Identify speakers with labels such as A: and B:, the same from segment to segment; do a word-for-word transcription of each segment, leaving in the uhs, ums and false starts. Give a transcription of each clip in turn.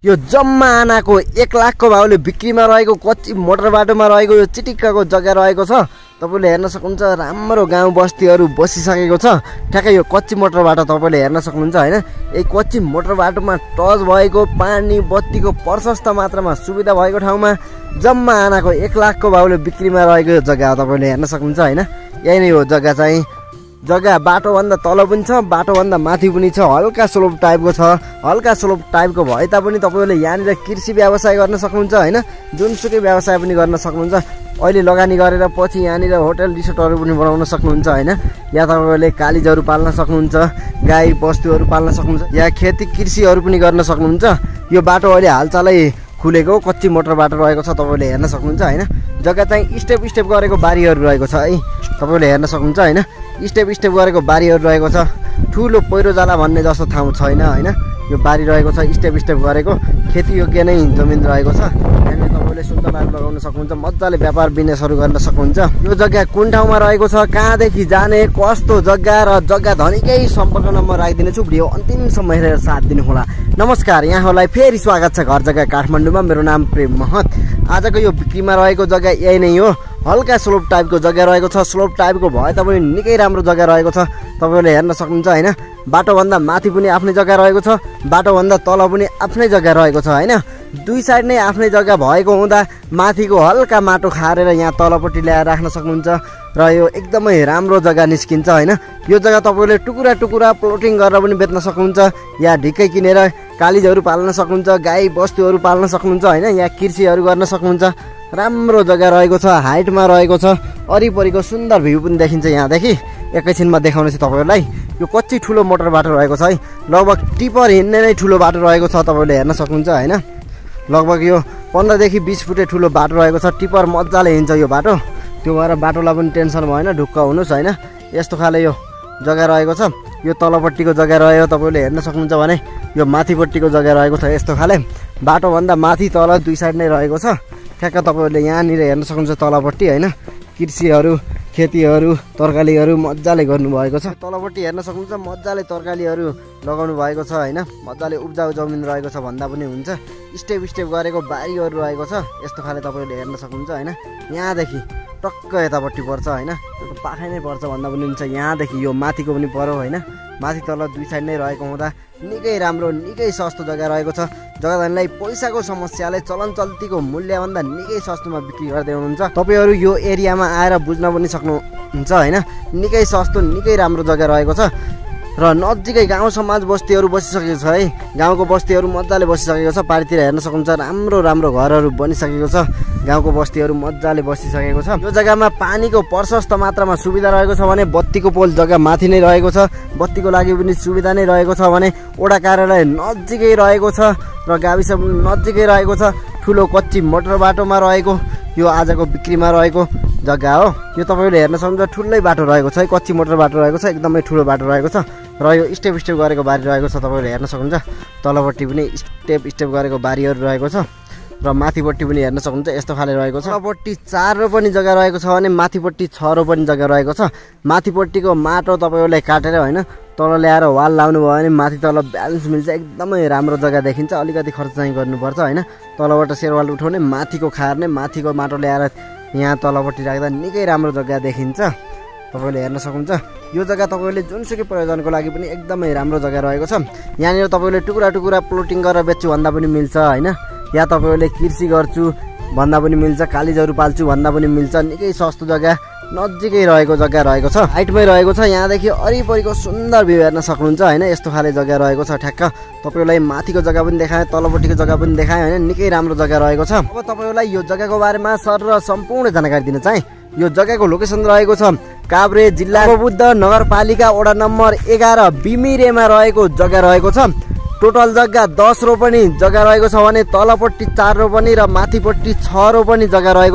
A: यो जम्मा आनाको एक लाखको भाउले बिक्रीमा रहेको कच्ची मोटर बाटोमा रहेको यो चिटिक्काको जग्गा रहेको छ। तपाईले हेर्न सक्नुहुन्छ राम्रो गाउँ बस्तीहरू बसिसकेको छ। ठ्याक्कै यो कच्ची मोटर बाटो तपाईले हेर्न सक्नुहुन्छ हैन। यही कच्ची मोटर बाटोमा टच भएको पानी बत्तीको प्रशस्त मात्रामा सुविधा भएको ठाउँमा जम्मा आनाको एक लाखको भाउले बिक्रीमा रहेको यो जग्गा तपाईले हेर्न सक्नुहुन्छ हैन। यही नै हो जग्गा चाहिँ। जग्गा बाटो भन्दा तल पनि छ, बाटो भन्दा माथि पनि छ, हल्का स्लोप टाइपको छ। हल्का स्लोप टाइपको भए तापनि तपाईले यहाँनिर कृषि व्यवसाय गर्न सक्नुहुन्छ हैन। जुनसुकै व्यवसाय पनि गर्न सक्नुहुन्छ। अहिले लगानी गरेर पछि यहाँनिर होटल रिसोर्टहरू पनि बनाउन सक्नुहुन्छ हैन। या तपाईले कालिजहरू पाल्न सक्नुहुन्छ, गाई बस्तुहरू पाल्न सक्नुहुन्छ, या खेती कृषिहरू पनि गर्न सक्नुहुन्छ। यो बाटो अहिले हालचालै खुलेको कच्ची मोटर बाटो रहेको छ। तपाईले हेर्न सक्नुहुन्छ हैन। जग्गा चाहिँ स्टेप स्टेप गरेको बारीहरू रहेको छ है। तपाईले हेर्न सक्नुहुन्छ हैन। स्टेप स्टेप गरेको बारीहरू रहेको छ। ठुलो पहिरो जाला भन्ने जस्तो ठाउँ छैन हैन। यो बारी रहेको छ, स्टेप स्टेप गरेको खेती योग्य नै जमिन रहेको छ। यहाँनिर तपाईले सुन्तलाहरू लगाउन सक्नुहुन्छ, मजाले व्यापार बिजनेसहरू गर्न सक्नुहुन्छ। यो जग्गा कुन ठाउँमा रहेको छ, कहाँदेखि जाने, कस्तो जग्गा र जग्गा धनीकै सम्पर्क नम्बर राखिदिनेछु। भिडियो अन्तिमसम्म हेरेर साथ दिनुहोला। नमस्कार, यहाँहरूलाई फेरि स्वागत छ घर जग्गा काठमाडौँमा। मेरो नाम प्रेम महत। आजको यो बिक्रीमा रहेको जग्गा यही नै हो। हल्का स्लोप टाइपको जग्गा रहेको छ। स्लोप टाइपको भए तापनि निकै राम्रो जग्गा रहेको छ। तपाईले हेर्न सक्नुहुन्छ हैन। बाटोभन्दा माथि पनि आफ्नै जग्गा रहेको छ, बाटोभन्दा तल पनि आफ्नै जग्गा रहेको छ हैन। दुई साइड नै आफ्नै जग्गा भएको हुँदा माथिको हल्का माटो खारेर यहाँ तलपट्टि ल्याएर राख्न सक्नुहुन्छ र यो एकदमै राम्रो जग्गा निस्किन्छ हैन। यो जग्गा तपाईले टुकुरा टुकुरा प्लोटिङ गरेर पनि बेच्न सक्नुहुन्छ, या ढिक्कै किनेर कालिजहरू पाल्न सक्नुहुन्छ, गाई बस्तुहरू पाल्न सक्नुहुन्छ हैन, या कृषिहरू गर्न सक्नुहुन्छ। राम्रो जग्गा रहेको छ, हाइटमा रहेको छ। वरिपरिको सुन्दर भ्यू पनि देखिन्छ यहाँदेखि। एकैछिनमा देखाउनेछु तपाईहरुलाई। यो कच्ची ठुलो मोटर बाटो रहेको छ है। लगभग टिपर हिँड्ने नै ठुलो बाटो रहेको छ। तपाईले हेर्न सक्नुहुन्छ हैन। लगभग यो पन्ध्रदेखि बिस फुटे ठुलो बाटो रहेको छ। टिपर मजाले हिँड्छ यो बाटो। त्यो भएर बाटोलाई पनि टेन्सन भएन, ढुक्क हुनुहोस् हैन। यस्तो खाले यो जग्गा रहेको छ। यो तलपट्टिको जग्गा रहेको तपाईले हेर्न सक्नुहुन्छ भने यो माथिपट्टिको जग्गा रहेको छ। यस्तो खाले बाटोभन्दा माथि तल दुई साइड नै रहेको छ। ठ्याक्क तपाईहरुले यहाँनिर हेर्न सक्नुहुन्छ तलपट्टि हैन। कृषिहरू, खेतीहरू, तरकारीहरू मजाले गर्नुभएको छ। तलपट्टि हेर्न सक्नुहुन्छ मजाले तरकारीहरू लगाउनु भएको छ हैन। मजाले उब्जाउ जमिन रहेको छ भन्दा पनि हुन्छ। स्टेप स्टेप गरेको बारीहरू रहेको छ। यस्तो खाले तपाईले हेर्न सक्नुहुन्छ हैन। यहाँदेखि टक्क यतापट्टि पर्छ हैन। त्यो पाखै नै पर्छ भन्दा पनि हुन्छ। यहाँदेखि यो माथिको पनि पर्यो हैन। माथि तल दुई साइड नै रहेको हुँदा निकै राम्रो, निकै सस्तो जग्गा रहेको छ। जग्गा धनीलाई पैसाको समस्याले चलन चल्तीको मूल्यभन्दा निकै सस्तोमा बिक्री गर्दै हुनुहुन्छ। तपाईहरु यो एरियामा आएर बुझ्न पनि सक्नुहुन्छ हैन। निकै सस्तो, निकै राम्रो जग्गा रहेको छ र नजिकै गाउँ समाज बस्तीहरू बसिसकेको छ है। गाउँको बस्तीहरू मजाले बसिसकेको छ। पारितिर हेर्न सक्नुहुन्छ राम्रो राम्रो घरहरू बनिसकेको छ। गाउँको बस्तीहरू मजाले बसिसकेको छ। यो जग्गामा पानीको प्रशस्त मात्रामा सुविधा रहेको छ भने बत्तीको पोल जग्गा माथि नै रहेको छ। बत्तीको लागि पनि सुविधा नै रहेको छ भने वडा कार्यालय नजिकै रहेको छ र गाविस नजिकै रहेको छ। ठुलो कच्ची मोटर बाटोमा रहेको यो आजको बिक्रीमा रहेको जग्गा हो। यो तपाईले हेर्न सक्नुहुन्छ ठुलै बाटो रहेको छ है। कच्ची मोटर बाटो रहेको छ। एकदमै ठुलो बाटो रहेको छ र यो स्टेप स्टेप गरेको बारी रहेको छ। तपाईले हेर्न सक्नुहुन्छ तलपट्टि पनि स्टेप स्टेप गरेको बारीहरू रहेको छ र माथिपट्टि पनि हेर्न सक्नुहुन्छ यस्तो खाले रहेको छ। तलपट्टि चार रो पनि जग्गा रहेको छ भने माथिपट्टि छ रो पनि जग्गा रहेको छ। माथिपट्टिको माटो तपाईहरुले काटेर हैन तल ल्याएर वाल लाउनु भयो भने माथि तल ब्यालेन्स मिल्छ। एकदमै राम्रो जग्गा देखिन्छ। अलिकति खर्च चाहिँ गर्नुपर्छ हैन। तलबाट सेरवाल उठाउने, माथिको खार्ने, माथिको माटो ल्याएर यहाँ तलपट्टि राख्दा निकै राम्रो जग्गा देखिन्छ। तपाईले हेर्न सक्नुहुन्छ यो जग्गा तपाईले जुनसुकै प्रयोजनको लागि पनि एकदमै राम्रो जग्गा रहेको छ। यहाँनिर तपाईले टुकुरा टुकुरा प्लोटिङ गरेर बेच्छु भन्दा पनि मिल्छ हैन। या तपाईले कृषि गर्छु भन्दा पनि मिल्छ, कालिजहरू पाल्छु भन्दा पनि मिल्छ। निकै सस्तो जग्गा, नजिकै रहेको जग्गा रहेको छ। हाइटमै रहेको छ। यहाँदेखि वरिपरिको सुन्दर भ्यू हेर्न सक्नुहुन्छ हैन। यस्तो खाले जग्गा रहेको छ। ठ्याक्क तपाईलाई माथिको जग्गा पनि देखाएँ, तलपट्टिको जग्गा पनि देखाएँ हैन। निकै राम्रो जग्गा रहेको छ। अब तपाईलाई यो जग्गाको बारेमा सर र सम्पूर्ण जानकारी दिन चाहे। यो जग्गाको लोकेसन रहेको छ काभ्रे जिल्ला बुद्ध नगरपालिका वडा नम्बर एघार बिमिरेमा रहेको जग्गा रहेको छ। टोटल जग्गा दस रो पनि जग्गा रहेको छ भने तलपट्टि चार रो पनि र माथिपट्टि छ रो पनि जग्गा रहेको छ।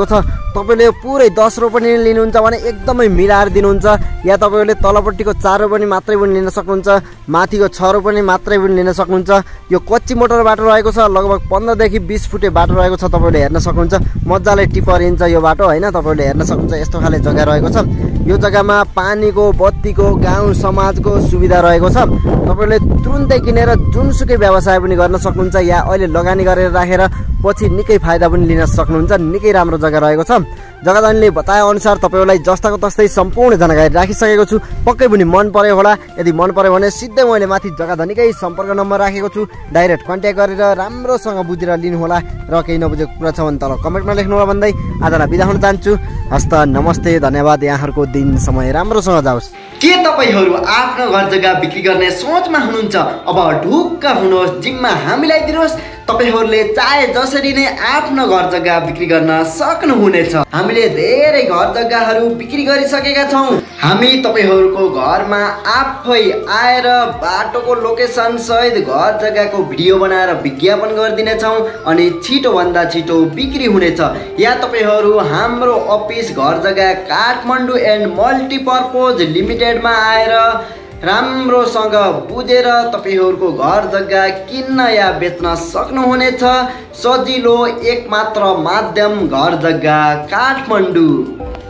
A: तपाईँले पुरै दस रोपनी लिनुहुन्छ भने एकदमै मिलाएर दिनुहुन्छ, या तपाईँले तलपट्टिको चार रोपनी मात्रै पनि लिन सक्नुहुन्छ, माथिको छ रोपनी मात्रै पनि लिन सक्नुहुन्छ। यो कच्ची मोटर बाटो रहेको छ, लगभग पन्ध्रदेखि बिस फुटे बाटो रहेको छ। तपाईँले हेर्न सक्नुहुन्छ मजाले टिपरिन्छ यो बाटो होइन। तपाईँले हेर्न सक्नुहुन्छ यस्तो खाले जग्गा रहेको छ। यो जग्गामा पानीको, बत्तीको, गाउँ समाजको सुविधा रहेको छ। तपाईँले तुरुन्तै किनेर जुनसुकै व्यवसाय पनि गर्न सक्नुहुन्छ, या अहिले लगानी गरेर राखेर पछि निकै फाइदा पनि लिन सक्नुहुन्छ। निकै राम्रो जग्गा रहेको छ। जग्गाधनीले बताए अनुसार तपाईँलाई जस्ताको तस्तै सम्पूर्ण जानकारी राखिसकेको छु। पक्कै पनि मन पर्यो होला। यदि मन पर्यो भने सिधै मैले माथि जग्गाधनीकै सम्पर्क नम्बर राखेको छु, डाइरेक्ट कन्ट्याक्ट गरेर राम्रोसँग बुझेर लिनुहोला। र केही नबुझेको कुरा छ भने तल कमेन्टमा लेख्नु होला भन्दै आजलाई बिदा हुन चाहन्छु। हस्त नमस्ते, धन्यवाद। यहाँहरूको दिन समय राम्रोसँग जाओस्।
B: के तपाईँहरू आफ्नो घर जग्गा बिक्री गर्ने सोचमा हुनुहुन्छ? अब ढुक्क हुनुहोस्, जिम्मा हामीलाई दिनुहोस्। तपाईँहरूले चाहे जसरी नै आफ्नो घर जग्गा बिक्री गर्न सक्नुहुनेछ। हामीले धेरै घर जग्गाहरू बिक्री गरिसकेका छौँ। हामी तपाईँहरूको घरमा आफै आएर बाटोको लोकेसन सहित घर जग्गाको भिडियो बनाएर विज्ञापन गरिदिनेछौँ अनि छिटोभन्दा छिटो बिक्री हुनेछ। या तपाईँहरू हाम्रो अफिस घर जग्गा काठमाडौँ एन्ड मल्टिपर्पोज लिमिटेडमा आएर राम्रोसँग बुझेर तपाईँहरूको घर जग्गा किन्न या बेच्न सक्नुहुनेछ। सजिलो एकमात्र माध्यम घर जग्गा काठमाडौँ।